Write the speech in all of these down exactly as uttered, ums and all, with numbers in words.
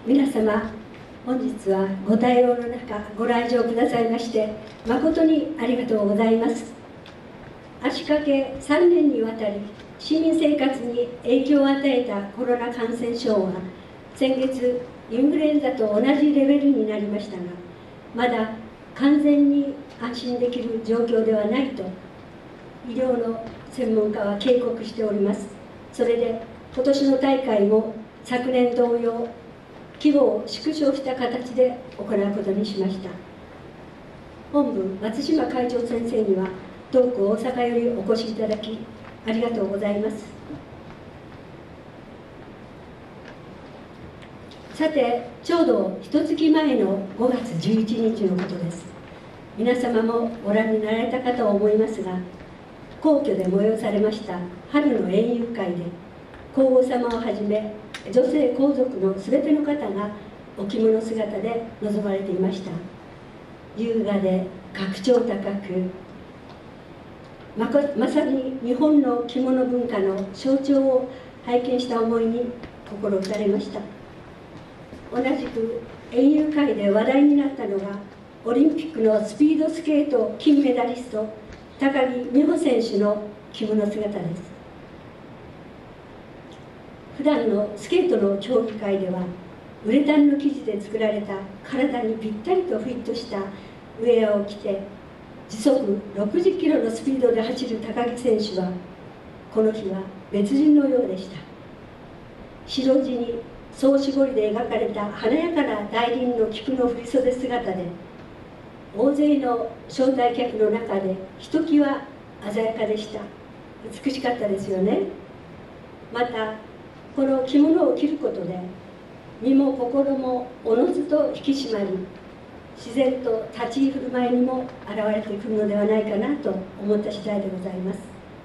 皆様、本日はご対応の中ご来場くださいまして誠にありがとうございます。足掛けさんねんにわたり市民生活に影響を与えたコロナ感染症は先月インフルエンザと同じレベルになりましたが、まだ完全に安心できる状況ではないと医療の専門家は警告しております。それで今年の大会も昨年同様規模を縮小した形で行うことにしました。本部松島会長先生には遠く大阪よりお越しいただきありがとうございます。さて、ちょうど一月前のごがつじゅういちにちのことです。皆様もご覧になられたかと思いますが、皇居で催されました春の園遊会で皇后様をはじめ女性皇族のすべての方がお着物姿で臨まれていました。優雅で格調高く、ま, まさに日本の着物文化の象徴を拝見した思いに心打たれました。同じく園遊会で話題になったのがオリンピックのスピードスケート金メダリスト高木美帆選手の着物姿です。普段のスケートの競技会ではウレタンの生地で作られた体にぴったりとフィットしたウェアを着て時速ろくじゅっキロのスピードで走る高木選手はこの日は別人のようでした。白地に総絞りで描かれた華やかな大輪の菊の振袖姿で大勢の招待客の中でひときわ鮮やかでした。美しかったですよね。またこの着物を着ることで身も心もおのずと引き締まり、自然と立ち居振る舞いにも現れてくるのではないかなと思った次第でございます。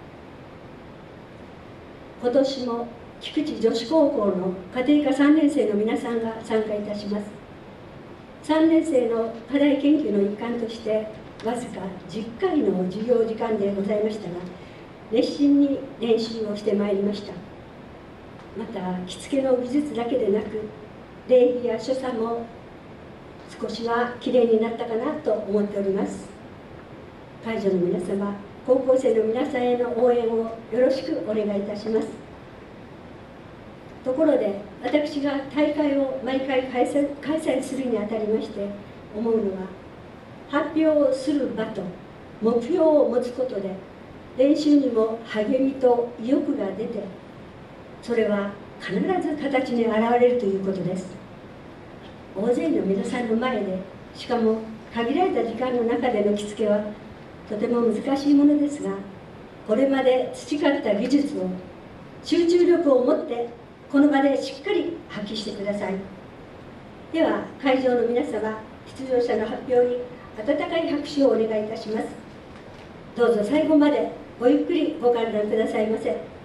今年も菊池女子高校の家庭科さんねん生の皆さんが参加いたします。さんねん生の課題研究の一環としてわずかじゅっかいの授業時間でございましたが、熱心に練習をしてまいりました。また着付けの技術だけでなく礼儀や所作も少しはきれいになったかなと思っております。会場の皆様、高校生の皆さんへの応援をよろしくお願いいたします。ところで私が大会を毎回開催、開催するにあたりまして思うのは、発表をする場と目標を持つことで練習にも励みと意欲が出て、それは必ず形に現れるということです。大勢の皆さんの前で、しかも限られた時間の中での着付けはとても難しいものですが、これまで培った技術を集中力を持ってこの場でしっかり発揮してください。では会場の皆様、出場者の発表に温かい拍手をお願いいたします。どうぞ最後までごゆっくりご観覧くださいませ。